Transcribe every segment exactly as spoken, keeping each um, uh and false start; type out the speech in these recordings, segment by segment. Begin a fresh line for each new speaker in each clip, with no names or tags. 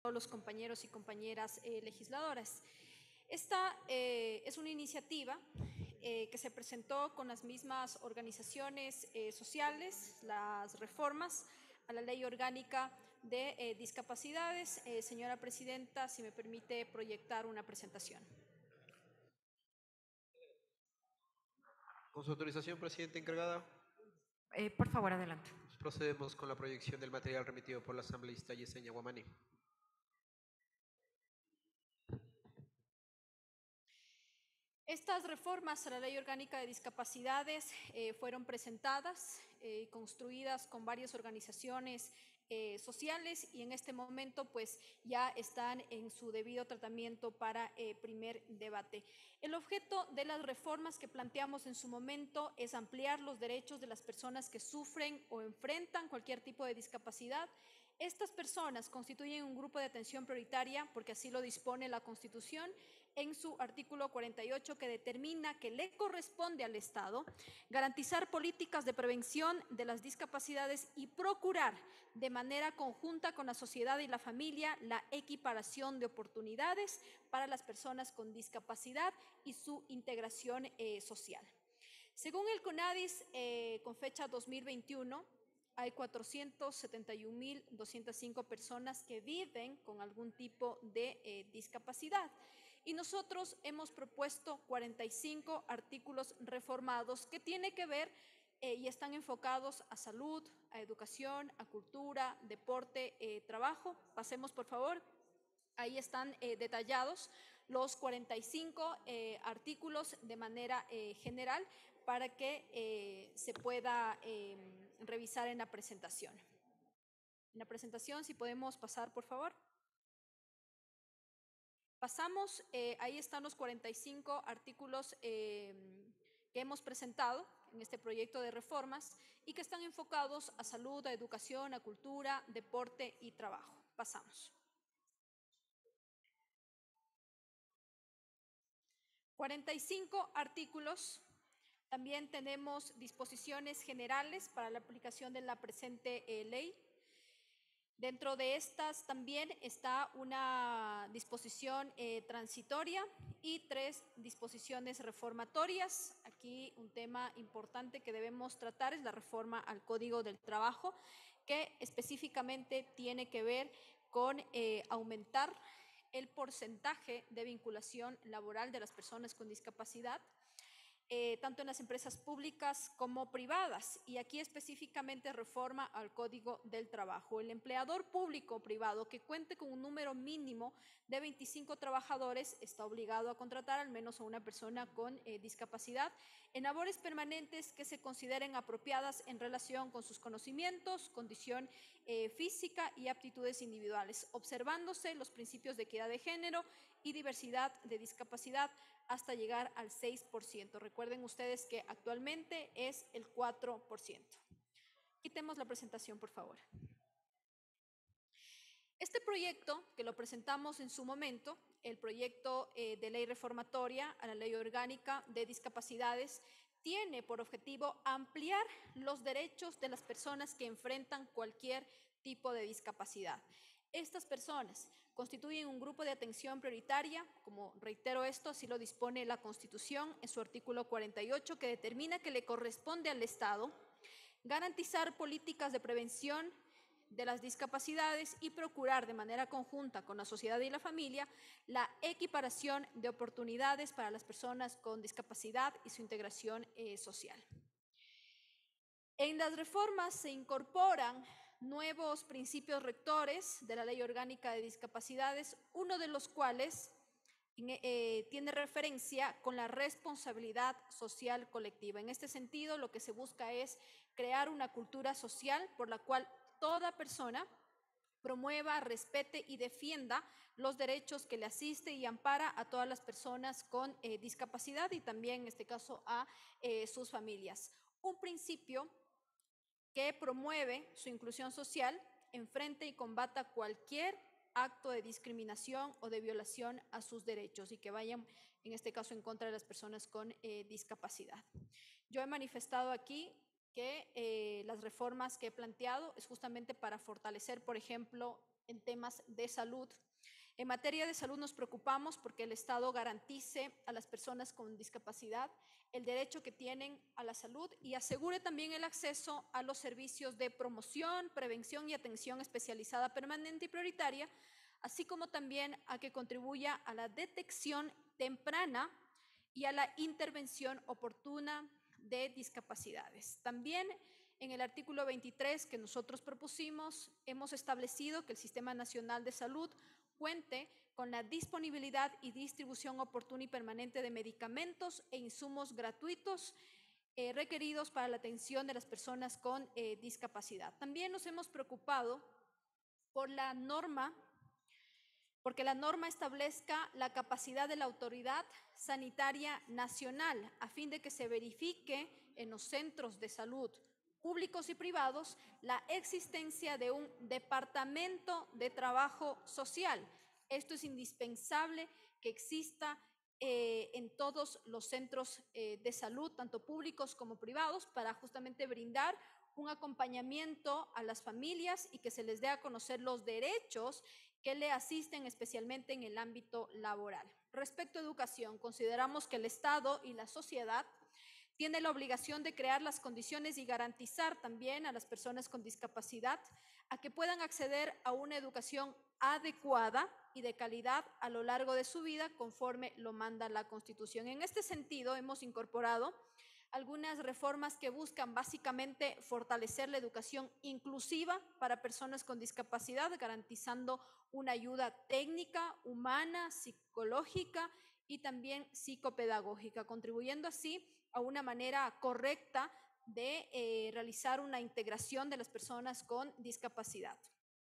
todos los compañeros y compañeras eh, legisladoras. Esta eh, es una iniciativa eh, que se presentó con las mismas organizaciones eh, sociales, las reformas a la Ley Orgánica de eh, Discapacidades. Eh, señora Presidenta, si me permite proyectar una presentación.
Con su autorización, Presidenta encargada,
Eh, por favor, adelante.
procedemos con la proyección del material remitido por la asambleísta Yesenia Guamaní.
Estas reformas a la Ley Orgánica de Discapacidades eh, fueron presentadas y eh, construidas con varias organizaciones eh, sociales y en este momento pues ya están en su debido tratamiento para eh, primer debate. El objeto de las reformas que planteamos en su momento es ampliar los derechos de las personas que sufren o enfrentan cualquier tipo de discapacidad. Estas personas constituyen un grupo de atención prioritaria porque así lo dispone la Constitución en su artículo cuarenta y ocho, que determina que le corresponde al Estado garantizar políticas de prevención de las discapacidades y procurar de manera conjunta con la sociedad y la familia la equiparación de oportunidades para las personas con discapacidad y su integración eh, social. Según el CONADIS, eh, con fecha dos mil veintiuno, hay cuatrocientas setenta y un mil doscientas cinco personas que viven con algún tipo de eh, discapacidad. Y nosotros hemos propuesto cuarenta y cinco artículos reformados que tienen que ver eh, y están enfocados a salud, a educación, a cultura, deporte, eh, trabajo. Pasemos, por favor. Ahí están eh, detallados los cuarenta y cinco eh, artículos de manera eh, general para que eh, se pueda eh, revisar en la presentación. En la presentación, si podemos pasar, por favor. Pasamos, eh, ahí están los cuarenta y cinco artículos eh, que hemos presentado en este proyecto de reformas y que están enfocados a salud, a educación, a cultura, deporte y trabajo. Pasamos. cuarenta y cinco artículos. También tenemos disposiciones generales para la aplicación de la presente eh, ley. Dentro de estas también está una disposición eh, transitoria y tres disposiciones reformatorias. Aquí un tema importante que debemos tratar es la reforma al Código del Trabajo, que específicamente tiene que ver con eh, aumentar el porcentaje de vinculación laboral de las personas con discapacidad, Eh, tanto en las empresas públicas como privadas, y aquí específicamente reforma al Código del Trabajo. El empleador público o privado que cuente con un número mínimo de veinticinco trabajadores está obligado a contratar al menos a una persona con eh, discapacidad en labores permanentes que se consideren apropiadas en relación con sus conocimientos, condición eh, física y aptitudes individuales, observándose los principios de equidad de género y diversidad de discapacidad hasta llegar al seis por ciento. Recuerden ustedes que actualmente es el cuatro por ciento. Quitemos la presentación, por favor. Este proyecto, que lo presentamos en su momento, el proyecto eh, de ley reformatoria a la Ley Orgánica de Discapacidades, tiene por objetivo ampliar los derechos de las personas que enfrentan cualquier tipo de discapacidad. Estas personas constituyen un grupo de atención prioritaria, como reitero esto, así lo dispone la Constitución en su artículo cuarenta y ocho, que determina que le corresponde al Estado garantizar políticas de prevención de las discapacidades y procurar de manera conjunta con la sociedad y la familia la equiparación de oportunidades para las personas con discapacidad y su integración eh, social. En las reformas se incorporan nuevos principios rectores de la Ley Orgánica de Discapacidades, uno de los cuales eh, tiene referencia con la responsabilidad social colectiva. En este sentido, lo que se busca es crear una cultura social por la cual toda persona promueva, respete y defienda los derechos que le asiste y ampara a todas las personas con eh, discapacidad y también, en este caso, a eh, sus familias. Un principio que promueve su inclusión social, enfrente y combata cualquier acto de discriminación o de violación a sus derechos y que vayan, en este caso, en contra de las personas con eh, discapacidad. Yo he manifestado aquí que eh, las reformas que he planteado es justamente para fortalecer, por ejemplo, en temas de salud. En materia de salud nos preocupamos porque el Estado garantice a las personas con discapacidad el derecho que tienen a la salud y asegure también el acceso a los servicios de promoción, prevención y atención especializada permanente y prioritaria, así como también a que contribuya a la detección temprana y a la intervención oportuna de discapacidades. También en el artículo veintitrés que nosotros propusimos, hemos establecido que el Sistema Nacional de Salud cuente con la disponibilidad y distribución oportuna y permanente de medicamentos e insumos gratuitos eh, requeridos para la atención de las personas con eh, discapacidad. También nos hemos preocupado por la norma, porque la norma establezca la capacidad de la Autoridad Sanitaria Nacional a fin de que se verifique en los centros de salud públicos y privados la existencia de un departamento de trabajo social. Esto es indispensable que exista eh, en todos los centros eh, de salud, tanto públicos como privados, para justamente brindar un acompañamiento a las familias y que se les dé a conocer los derechos que le asisten especialmente en el ámbito laboral. Respecto a educación, consideramos que el Estado y la sociedad tiene la obligación de crear las condiciones y garantizar también a las personas con discapacidad a que puedan acceder a una educación adecuada y de calidad a lo largo de su vida conforme lo manda la Constitución. En este sentido, hemos incorporado algunas reformas que buscan básicamente fortalecer la educación inclusiva para personas con discapacidad, garantizando una ayuda técnica, humana, psicológica y también psicopedagógica, contribuyendo así a una manera correcta de eh, realizar una integración de las personas con discapacidad.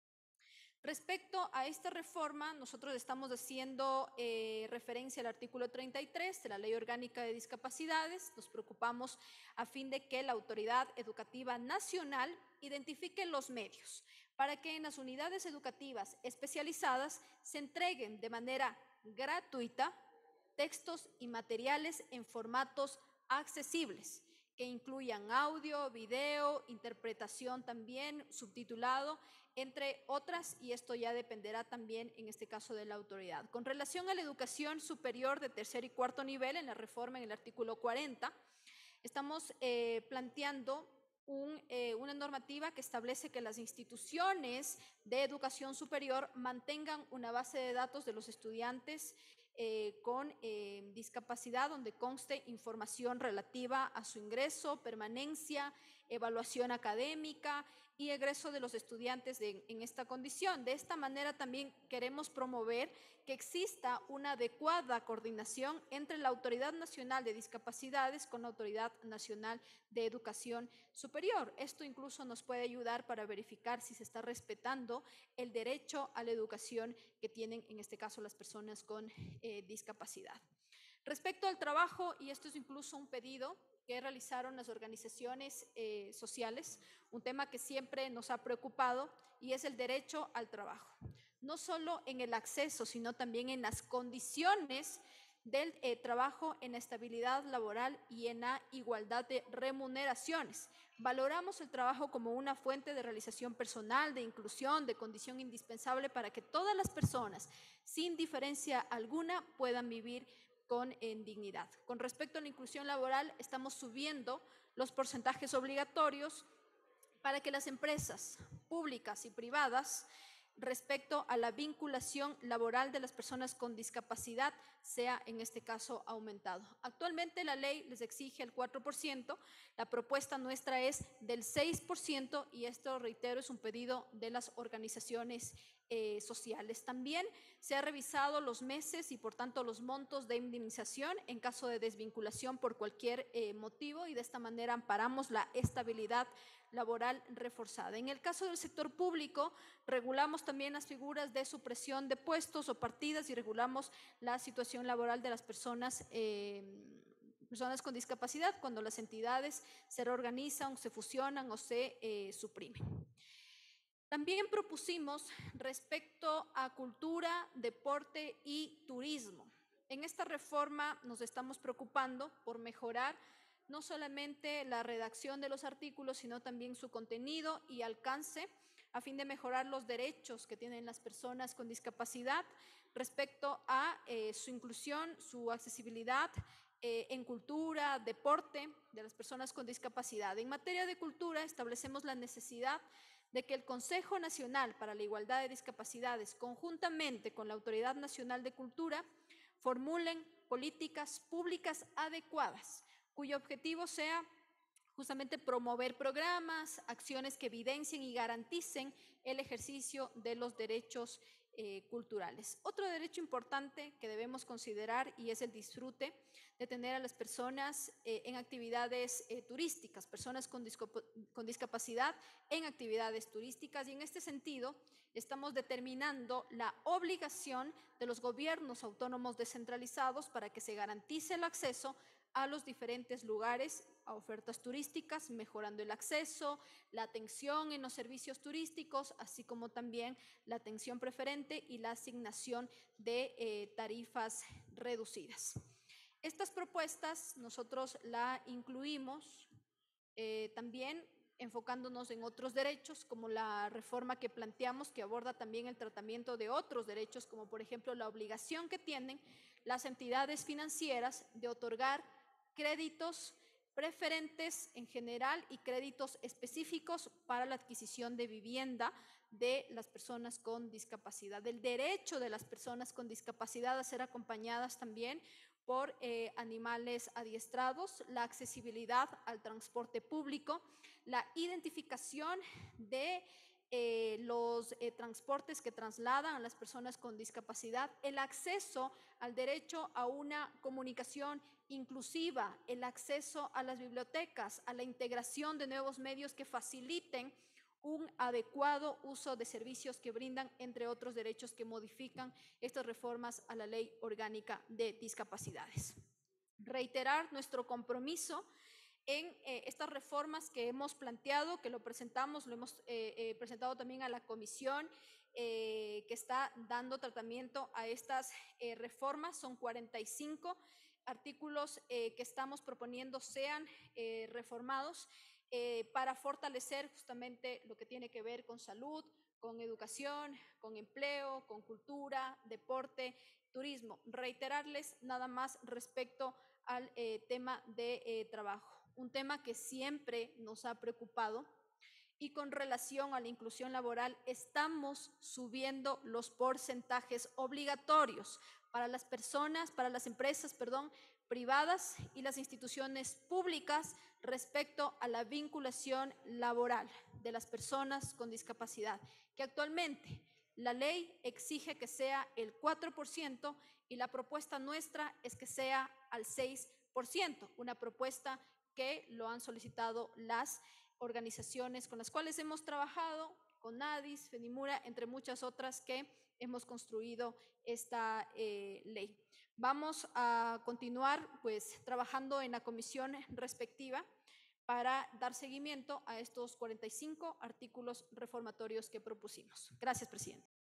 Respecto a esta reforma, nosotros estamos haciendo eh, referencia al artículo treinta y tres de la Ley Orgánica de Discapacidades. Nos preocupamos a fin de que la Autoridad Educativa Nacional identifique los medios para que en las unidades educativas especializadas se entreguen de manera gratuita textos y materiales en formatos accesibles, que incluyan audio, video, interpretación también, subtitulado, entre otras, y esto ya dependerá también, en este caso, de la autoridad. Con relación a la educación superior de tercer y cuarto nivel, en la reforma en el artículo cuarenta, estamos eh, planteando un, eh, una normativa que establece que las instituciones de educación superior mantengan una base de datos de los estudiantes Eh, con eh, discapacidad, donde conste información relativa a su ingreso, permanencia, evaluación académica y egreso de los estudiantes de, en esta condición. De esta manera también queremos promover que exista una adecuada coordinación entre la Autoridad Nacional de Discapacidades con la Autoridad Nacional de Educación Superior. Esto incluso nos puede ayudar para verificar si se está respetando el derecho a la educación que tienen, en este caso, las personas con eh, discapacidad. Respecto al trabajo, y esto es incluso un pedido que realizaron las organizaciones eh, sociales, un tema que siempre nos ha preocupado, y es el derecho al trabajo. No solo en el acceso, sino también en las condiciones del eh, trabajo, en la estabilidad laboral y en la igualdad de remuneraciones. Valoramos el trabajo como una fuente de realización personal, de inclusión, de condición indispensable para que todas las personas, sin diferencia alguna, puedan vivir con en dignidad. Con respecto a la inclusión laboral, estamos subiendo los porcentajes obligatorios para que las empresas públicas y privadas, respecto a la vinculación laboral de las personas con discapacidad, sea en este caso aumentado. Actualmente la ley les exige el cuatro por ciento, la propuesta nuestra es del seis por ciento, y esto, reitero, es un pedido de las organizaciones eh, sociales. También se han revisado los meses y por tanto los montos de indemnización en caso de desvinculación por cualquier eh, motivo, y de esta manera amparamos la estabilidad laboral reforzada. En el caso del sector público, regulamos también las figuras de supresión de puestos o partidas y regulamos la situación laboral de las personas, eh, personas con discapacidad cuando las entidades se reorganizan, se fusionan o se eh, suprimen. También propusimos respecto a cultura, deporte y turismo. En esta reforma nos estamos preocupando por mejorar no solamente la redacción de los artículos, sino también su contenido y alcance, a fin de mejorar los derechos que tienen las personas con discapacidad respecto a eh, su inclusión, su accesibilidad eh, en cultura, deporte de las personas con discapacidad. En materia de cultura, establecemos la necesidad de que el Consejo Nacional para la Igualdad de Discapacidades, conjuntamente con la Autoridad Nacional de Cultura, formulen políticas públicas adecuadas, cuyo objetivo sea justamente promover programas, acciones que evidencien y garanticen el ejercicio de los derechos eh, culturales. Otro derecho importante que debemos considerar y es el disfrute de tener a las personas eh, en actividades eh, turísticas, personas con, con discapacidad en actividades turísticas, y en este sentido estamos determinando la obligación de los gobiernos autónomos descentralizados para que se garantice el acceso a los diferentes lugares, a ofertas turísticas, mejorando el acceso, la atención en los servicios turísticos, así como también la atención preferente y la asignación de eh, tarifas reducidas. Estas propuestas nosotros la incluimos eh, también enfocándonos en otros derechos, como la reforma que planteamos, que aborda también el tratamiento de otros derechos, como por ejemplo la obligación que tienen las entidades financieras de otorgar créditos preferentes en general y créditos específicos para la adquisición de vivienda de las personas con discapacidad. El derecho de las personas con discapacidad a ser acompañadas también por eh, animales adiestrados, la accesibilidad al transporte público, la identificación de eh, los eh, transportes que trasladan a las personas con discapacidad, el acceso al derecho a una comunicación inclusiva, el acceso a las bibliotecas, a la integración de nuevos medios que faciliten un adecuado uso de servicios que brindan, entre otros derechos que modifican estas reformas a la Ley Orgánica de Discapacidades. Reiterar nuestro compromiso en eh, estas reformas que hemos planteado, que lo presentamos, lo hemos eh, eh, presentado también a la comisión eh, que está dando tratamiento a estas eh, reformas. Son cuarenta y cinco artículos eh, que estamos proponiendo sean eh, reformados eh, para fortalecer justamente lo que tiene que ver con salud, con educación, con empleo, con cultura, deporte, turismo. Reiterarles nada más respecto al eh, tema de eh, trabajo, un tema que siempre nos ha preocupado, y con relación a la inclusión laboral estamos subiendo los porcentajes obligatorios para las personas, para las empresas, perdón, privadas y las instituciones públicas respecto a la vinculación laboral de las personas con discapacidad, que actualmente la ley exige que sea el cuatro por ciento y la propuesta nuestra es que sea al seis por ciento, una propuesta que lo han solicitado las organizaciones con las cuales hemos trabajado, con NADIS, FENIMURA, entre muchas otras que hemos construido esta eh, ley. Vamos a continuar pues trabajando en la comisión respectiva para dar seguimiento a estos cuarenta y cinco artículos reformatorios que propusimos. Gracias, presidente.